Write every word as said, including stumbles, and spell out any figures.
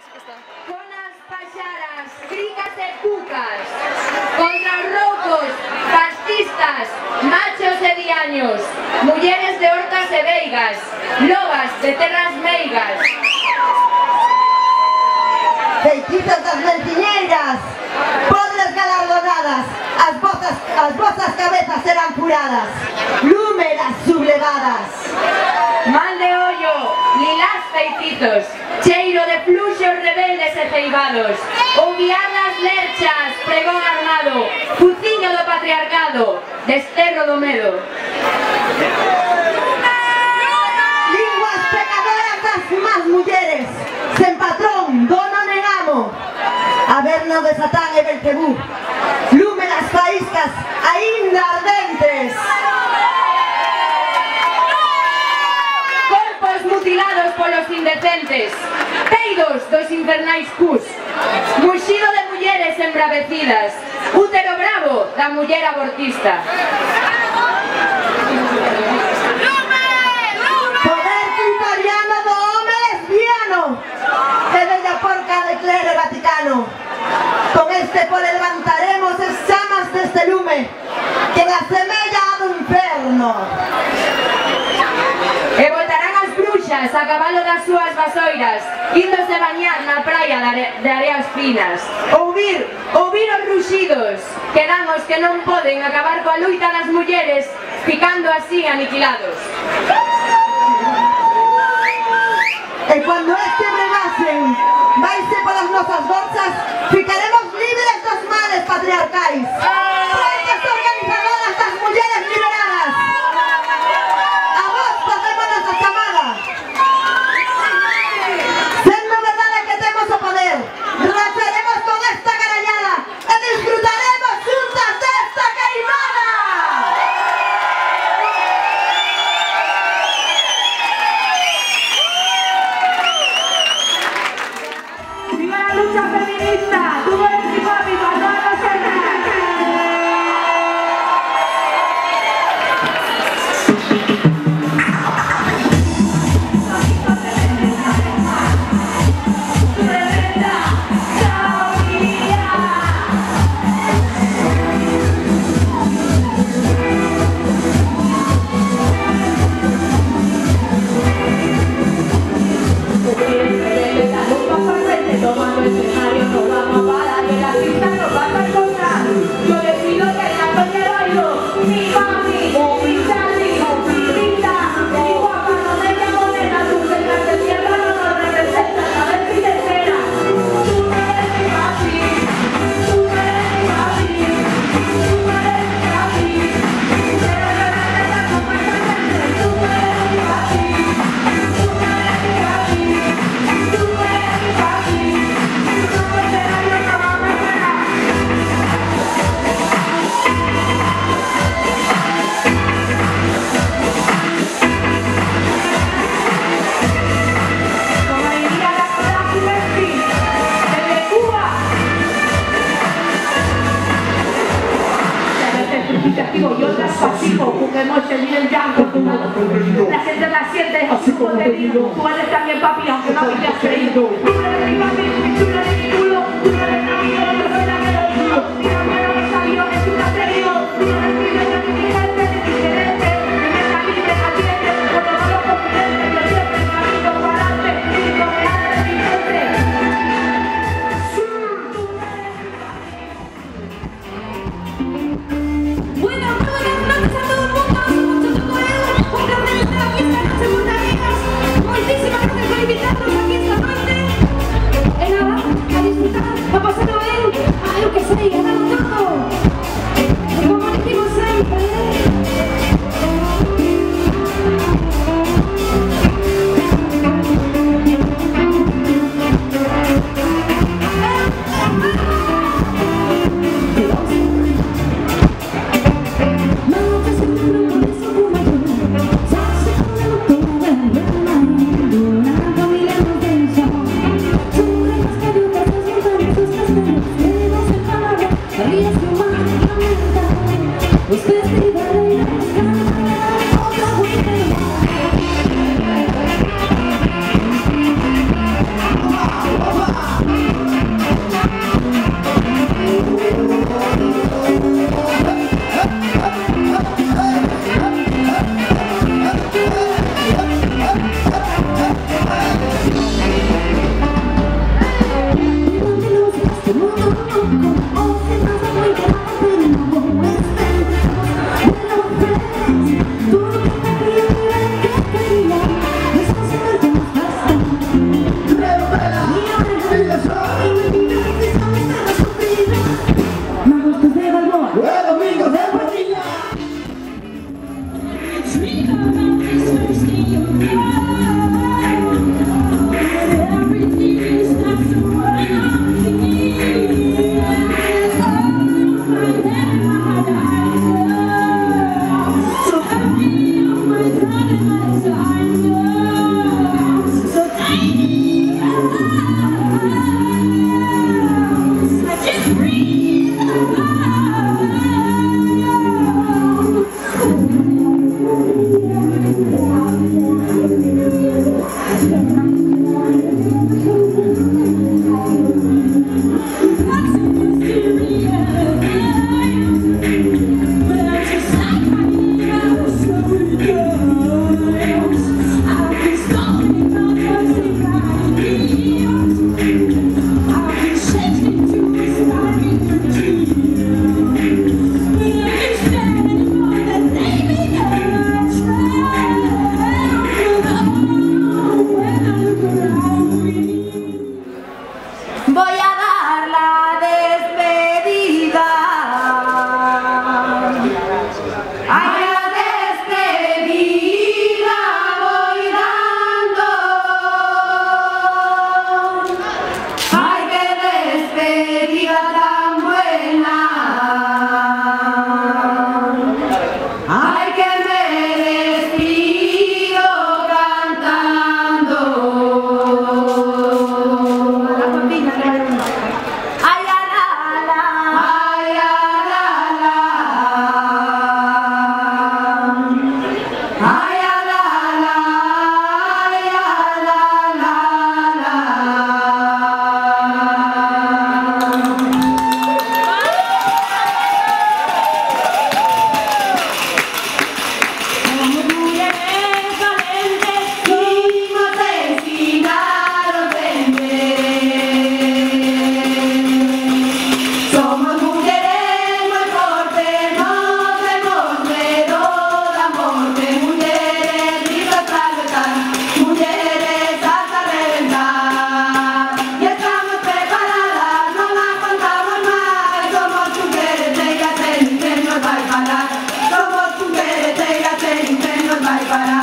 Zonas paxaras, cricas e cucas, contra os roucos, fascistas, machos e diaños, mulleres de hortas e veigas, lobas de terras meigas. Feitiços das mentiñeiras, podres galardonadas, as vosas, as vosas cabezas serán curadas, lúmeras sublevadas. Mal de ollo, lilás feititos, cheiro de fluxos rebeldes e ceibados, ouviadas lerchas, pregón armado, fuciño do patriarcado, desterro do medo. Linguas pecadoras das más mulleres, sen patrón, dono nen amo, averno de Satán e Belcebú, lúmeras faíscas aínda ardentes. Mutilados polos indecentes, peidos dos infernais cus, muxido de mulleres embravecidas, útero bravo da muller abortista. Poder tutariano do home lesbiano, e bella porca de clero vaticano. Con este pole levantaremos as chamas deste lume, que la semella do inferno. E voltarán as bruxas a cabalo das súas vasoiras, índose bañar na praia de areas finas. Ouvir, ouvir os ruxidos, que dan os que non poden acabar coa luita das mulleres, ficando así aniquilados. E cuando este bregasen, vaise polas nosas bolsas, ficaremos libres dos males patriarcais. Frentes organizadoras das mulleres liberadas. A vos facemos nosa chamada. Sendo verdade que temos o poder, racharemos con esta carallada e disfrutaremos juntas desta queimada. ¡Viva la lucha feminista! ¡Tú eres mi papi, para no tomando el escenario, no vamos a parar, que la pista nos va a encontrar. Yo decido que la coña bailo, mi mami, mi Charlie, mi Rita, mi guapa, no me llamo nena, tú que estás de tierra no nos representas, a ver si te enteras. Tú no eres mi papi, tú no eres mi papi, tú no eres mi papi, pero yo la neta no me entiendes, tú no eres mi papi, tú no eres mi papi, tú no eres mi papi. Y otras pasivo, juguemos el bien el llanto, la gente la siente, así como te digo, tú eres también papi, aunque no me hayas creído. Tú eres mi papi, tú eres mi culo, tú eres mi amigo, yo soy la que lo juro. Mira, pero los aviones, tú te has creído, tú eres mi dueño, ni mi gente, ni mi gerente, ni mi calibre, atiende, por todos los confidentes, yo siempre camino para adelante, y con el arte de mi gente. Bueno, buenas noches a todo el mundo, mucho chocolate, un gran de la fiesta, segunda amigas, muchísimas gracias por invitarnos aquí esta noche. para